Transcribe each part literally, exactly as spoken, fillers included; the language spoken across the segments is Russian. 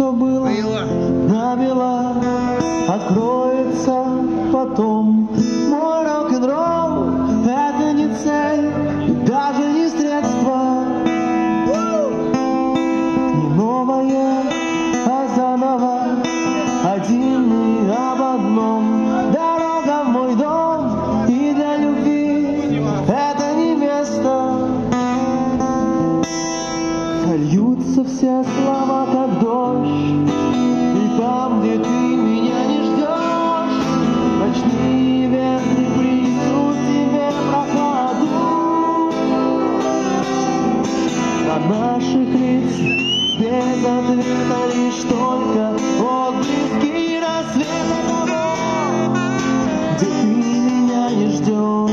что было набело, откроется потом. Мой рок-н-ролл — это не цель и даже не средство, не новое, а заново, один и об одном. Дорога в мой дом, и для любви это не место. Льются все слова, как дождь, и там, где ты меня не ждешь, ночные ветры принесут тебе прохладу. На наших лицах без ответа лишь только отблески рассвета того, где ты меня не ждешь.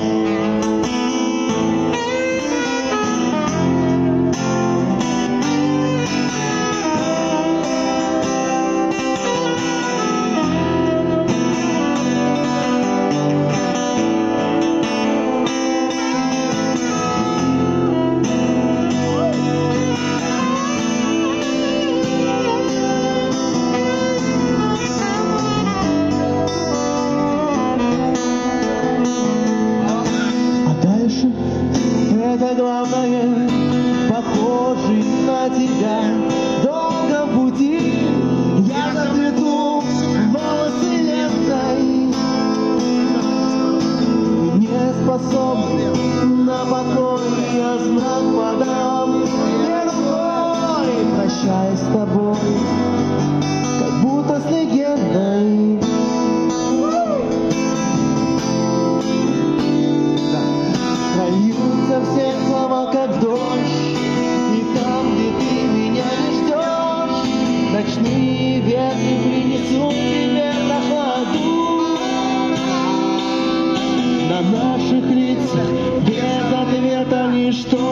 Это главное, похожий на тебя. Долго в пути я заплету волосы лентой, не способен на покой, я знак подам мне рукой, прощаюсь с тобой, как будто с легендой. Льются все слова, как дождь, и там, где ты меня не ждешь, ночные ветры принесут тебе прохладу. На наших лицах без ответа лишь то,